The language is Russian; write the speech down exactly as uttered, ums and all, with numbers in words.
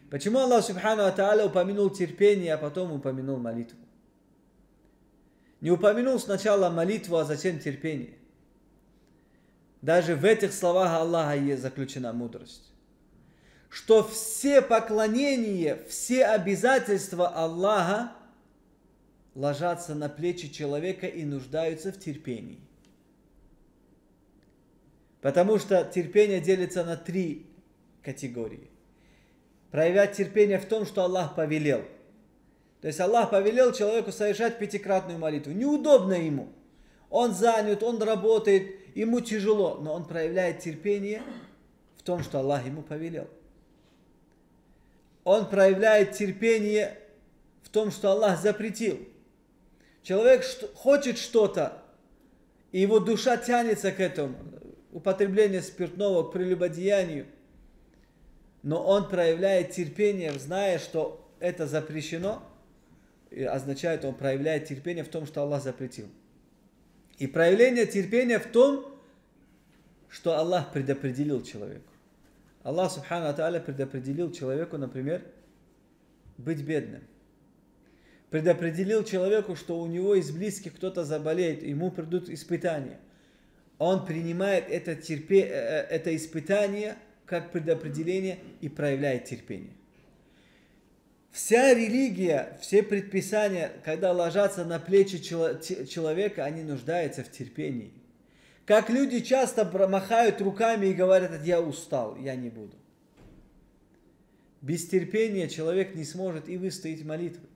Почему Аллах Субхану ва Тааля упомянул терпение, а потом упомянул молитву? Не упомянул сначала молитву, а затем терпение. Даже в этих словах Аллаха есть заключена мудрость. Что все поклонения, все обязательства Аллаха ложатся на плечи человека и нуждаются в терпении. Потому что терпение делится на три категории. Проявлять терпение в том, что Аллах повелел. То есть Аллах повелел человеку совершать пятикратную молитву. Неудобно ему. Он занят, он работает, ему тяжело. Но он проявляет терпение в том, что Аллах ему повелел. Он проявляет терпение в том, что Аллах запретил. Человек хочет что-то, и его душа тянется к этому. Употребление спиртного, к прелюбодеянию. Но он проявляет терпение, зная, что это запрещено. И означает, он проявляет терпение в том, что Аллах запретил. И проявление терпения в том, что Аллах предопределил человеку. Аллах Субхану ва Тааля предопределил человеку, например, быть бедным. Предопределил человеку, что у него из близких кто-то заболеет, ему придут испытания. Он принимает это, терпе, это испытание как предопределение и проявляет терпение. Вся религия, все предписания, когда ложатся на плечи человека, они нуждаются в терпении. Как люди часто махают руками и говорят: я устал, я не буду. Без терпения человек не сможет и выстоять молитвы.